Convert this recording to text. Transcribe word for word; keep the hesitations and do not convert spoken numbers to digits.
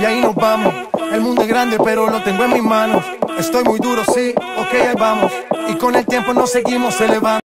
y ahí nos vamos. El mundo es grande pero lo tengo en mis manos. Estoy muy duro, sí, ok, ahí vamos. Y con el tiempo nos seguimos elevando.